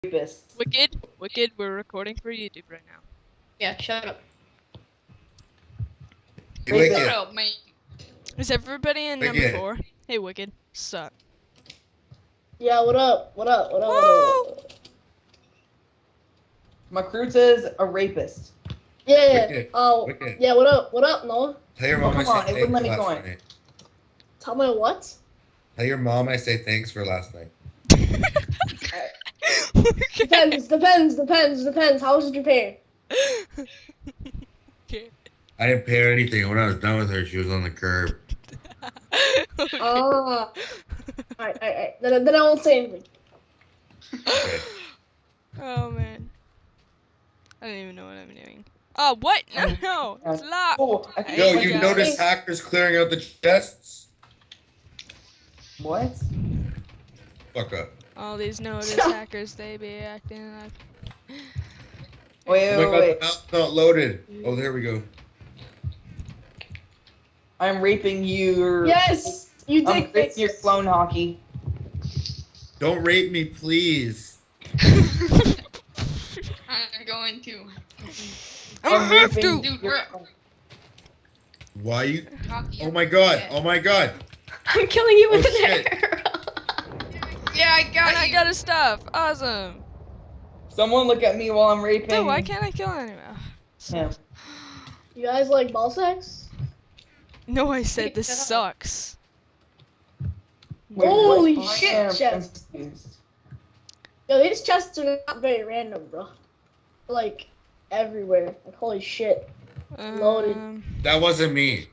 rapist. Wicked, we're recording for YouTube right now. Yeah, shut up. Hey, Wicked. Shut up, mate. Is everybody in Wicked. number 4? Hey, Wicked. Sup? Yeah, what up? What up? What up? What up? Macruta's a rapist. Yeah. Wicked. Oh. Wicked. Yeah. What up? What up? No. Tell your mom come on, I say it wouldn't let thanks me for last join. night. Tell me what? Tell your mom I say thanks for last night. Depends. How was your pay? Okay. I didn't pay her anything. When I was done with her, she was on the curb. Okay. Ah. Alright. Then I won't say anything. Okay. Oh man. I don't even know what I'm doing. Oh, what? No, it's locked. Oh, Yo, my you God. noticed hackers clearing out the chests? What? Fuck up. All these notice hackers, they be acting like. Wait. Oh my God, the map's not loaded. Oh, there we go. I'm raping you. Yes, you did. I'm raping your clone hockey. Don't rape me, please. I'm going to. I'm gonna have to. Dude, Why you? hockey. Oh my God. Oh my God. I'm killing you with Oh, an shit. arrow. Yeah, I got And I you. got his stuff. Awesome. Someone look at me while I'm raping. Dude, why can't I kill anyone? him? You guys like ball sex? No, I said this Shut up. sucks. Wait, Holy what? shit, I am chest. confused. Yo, these chests are not very random, bro. Like, everywhere. Like, holy shit. Loaded. That wasn't me.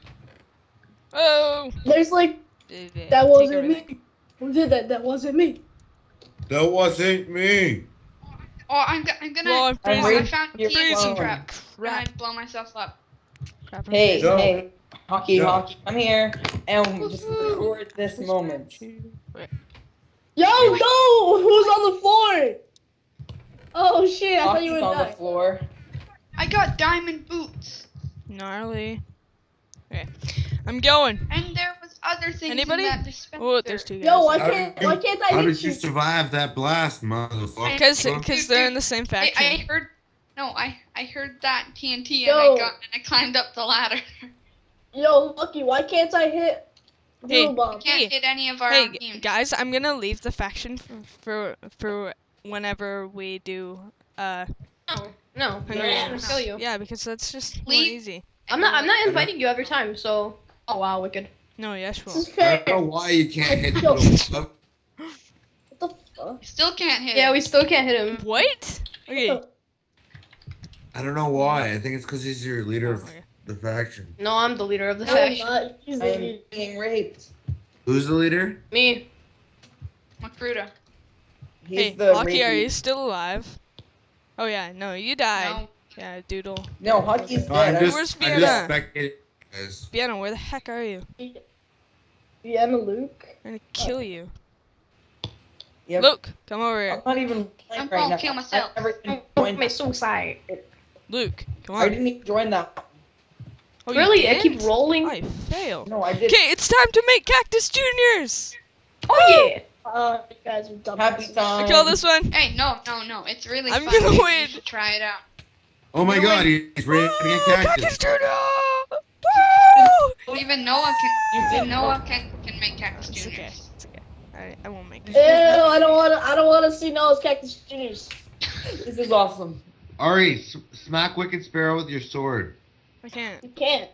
Oh. There's like, Take that wasn't over there. me. Who did that? That wasn't me. That wasn't me. Oh, I'm gonna. Well, I'm I'm freezing. I raping found your TNT clone. trap. And I Crap. blow myself up. Crap. Hey, Joe. hey, hockey, Joe. hockey, come here and just record this moment. Wait. Yo, no! Who's on the floor? Oh shit, I thought you Hockey's were on the dying. floor. I got diamond boots. Gnarly. Okay. I'm going. And there was other things Anybody? in that dispenser. Oh, there's two guys. Yo, why How can't did I How hit did you you? survive that blast, motherfucker? Because they're in the same I faction. heard. No, I heard that TNT Yo. and I climbed up the ladder. Yo, Lucky, why can't I hit Hey. Blue Bomb? Can't hit any of our Hey, teams. guys, I'm gonna leave the faction for whenever we do Oh, No, Hunger I'm gonna Games. kill you. Yeah, because that's just more Leave. easy. I'm not inviting you every time, so. Oh wow, wicked. No, yes, This well. is I fair. don't know why you can't hit Yo. the What the fuck? Still can't hit. Yeah, him. we still can't hit him. What? Okay. I don't know why. I think it's because he's your leader of Okay. the faction. No, I'm the leader of the No, I'm faction. not. He's I am the being raped. Who's the leader? Me. Macruta. He's Hey, the Hockey, are rapey. you still alive? Oh yeah, no, you died. No. Yeah, Doodle. No, Hockey's No, I'm dead. just, Where's I'm Vienna? just spectating, guys. Vienna, where the heck are you? Vienna Luke. I'm gonna kill you. Yep. Luke, come over I'm here. not even playing I'm right gonna now. kill myself. I never even Oh, joined my that. suicide. Luke, come I on. didn't even join that. Oh, you Really? I keep didn't? rolling. I failed. No, I did. Okay, it's time to make Cactus Juniors! Oh yeah. You guys are dumb. Happy time. I kill this one. Hey, no. It's really I'm fun. gonna You win. should try it out. Oh my You God, win. he's raping a Woo, cactus. Junior! Woo! Even Noah can. You did Noah can make Cactus It's okay. Juniors. It's okay. I won't make Ew, it. I don't wanna see Noah's Cactus Juniors. This is awesome. Ari, smack Wicked Sparrow with your sword. I can't. You can't.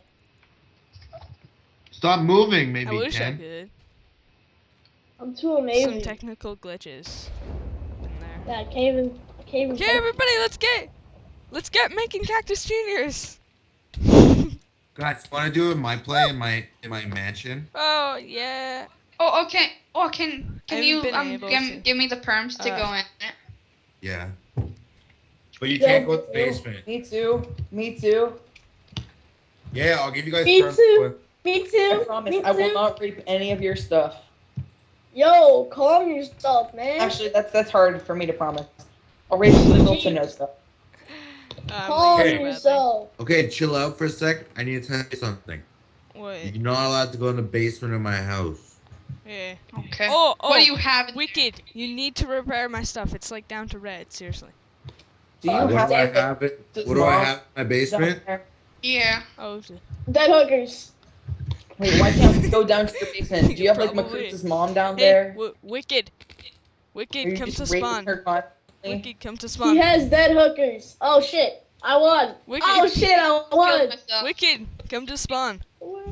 Stop moving, I maybe wish I Ken. could. I'm too Some amazing. technical glitches in there. Yeah, I can't even. Okay, everybody, let's get making Cactus Juniors. Guys, want to do it in my play in my mansion? Oh yeah. Oh, okay. Oh, can haven't you been able to. give me the perms to go in it? Yeah. But you Yeah, can't go to the yeah. basement. Me too. Me too. Yeah, I'll give you guys Me first too. with- Me I too. promise Me I will too. not rape any of your stuff. Yo, calm yourself, man. Actually, that's hard for me to promise. I'll rape little to no stuff. Calm Okay. yourself. Okay, chill out for a sec. I need to tell you something. What? You're not allowed to go in the basement of my house. Yeah. Okay. Oh, What do you have? in Wicked. You need to repair my stuff. It's like down to red. Seriously. Do you What do have I have it? What do I have in my basement? there? Yeah. Oh. Dead hookers. Wait, why can't we go down to your basement? Do you have like Probably. Makusa's mom down Hey, there? Wicked. Are Wicked, you come just to raping spawn. her constantly? Wicked, come to He spawn. has dead hookers. Oh shit. I won. Wicked. Oh shit, I Killed won. myself. Wicked, come to spawn.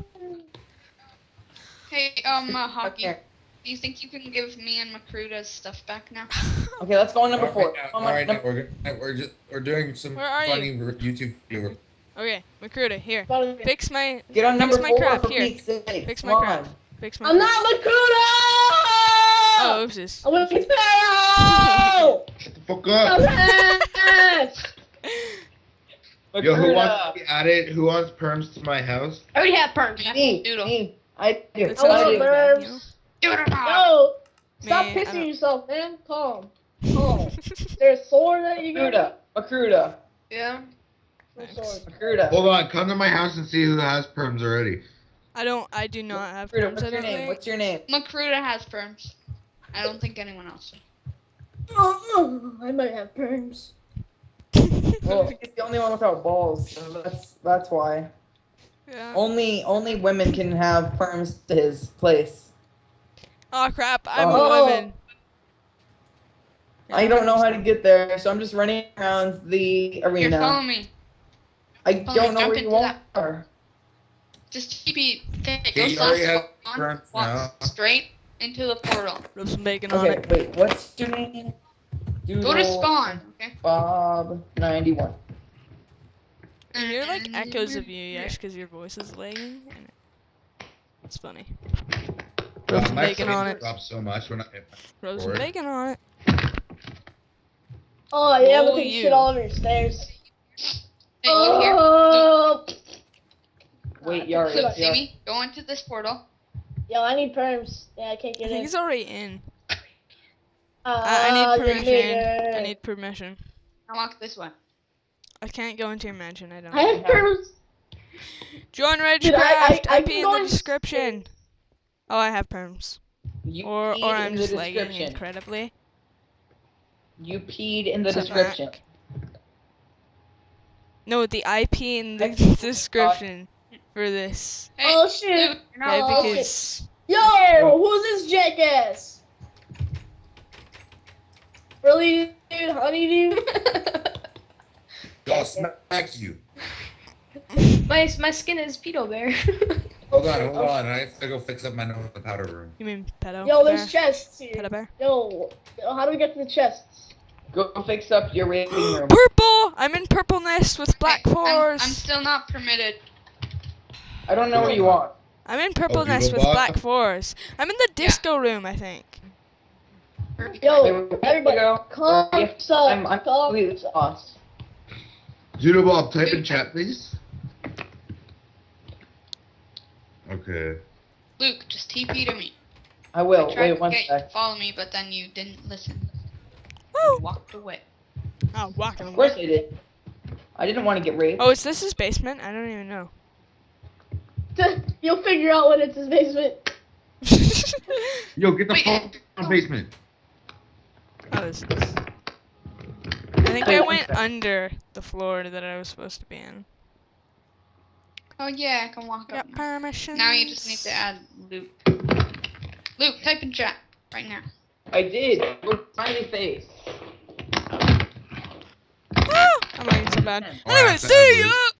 Hey, Hockey. Okay. Do you think you can give me and Makruda's stuff back now? Okay, let's go on number 4. All right, now we're doing some Where are funny YouTube video. Okay, Makruda, here. I'm Fix my Get on number my 4 crap, for here. Pete's sake. Fix Come my on. crap. Fix my not crap. Makuda! Oh, oopsies. I'm with Pharaoh! Shut the fuck up. Yo, who Makuda. wants to be at it? Who wants perms to my house? I already have perms. Me. Doodle. Me. I do. That's I not want too bad, nerves. you know? Doodle. No! Stop Man, I pissing don't- yourself, man. Calm. Calm. There's a sword that you got? Makruda. Yeah. No sword. Makruda. Hold on, come to my house and see who has perms already. I do not have Makruda, perms, what's I your don't name? think. What's your name? Makruda has perms. I don't think anyone else. Oh, I might have perms. Well, he's the only one without balls, so that's why. Yeah. Only women can have perms to his place. Oh crap, I'm Oh. a woman. I don't know how to get there, so I'm just running around the Here, arena. follow me. I Follow don't me, know jump where you into that. are. Just keep it. Okay, Yeah, go you already have south. perms Walk now. straight into the portal. Rub some bacon on Okay, it. wait, what's your name? Go to Doodle spawn. Okay. Bob 91. I hear like echoes of you, Yash, because your voice is lagging. And it's funny. Rub some My bacon on face it. drops so much when I. Rub some Lord. bacon on it. Oh, yeah, Oh, look at you. shit all over your stairs. Hey, look here. Oh, Wait, Yari. Look, see me? Go into this portal. yo, I need perms. Yeah, I can't I get think in. he's already in. I I need permission. I need permission. Now walk this way. I can't go into your mansion. I don't. I have perms. Join Dude, I Regcraft. IP can in go the in description. Oh, I have perms. You Or peed I'm in the just lagging description. incredibly. You peed in the Suck description. back. No, the IP in the I- description for this. Hey, Oh shit. Luke, you're not Okay, Oh, supposed because Yo, who's this jackass? Really, dude? Honey, dude? I'll smack you. My skin is pedo bear. Hold on. I have to go fix up my nose in the powder room. you mean pedo? Yo, bear? there's chests here. Pedo bear. Yo, how do we get to the chests? Go fix up your raping room. Purple! I'm in purpleness with black I'm fours. still not permitted. I don't know where you are. I'm in purpleness with Doodlebot? black fours. I'm in the disco room, I think. Yo, Wait, everybody, go. calm I'm yourself. Calm. completely lost. Doodle Bob, type in chat, please. Okay. Luke, just TP to me. I will. I tried Wait to one get you sec. to follow me, but then you didn't listen. Woo! You walked away. Oh, walking Of away. course I did. I didn't want to get raped. Oh, is this his basement? I don't even know. You'll figure out when it's his basement. Yo, get the Wait, fuck out of the basement. Oh, this is. I think I went under the floor that I was supposed to be in. Oh yeah, I can walk up. Got permission. Now you just need to add Luke. Luke, type in chat right now. I did. With smiley face. Ah, I'm lagging so bad. Alright, Anyway, so see Luke. ya!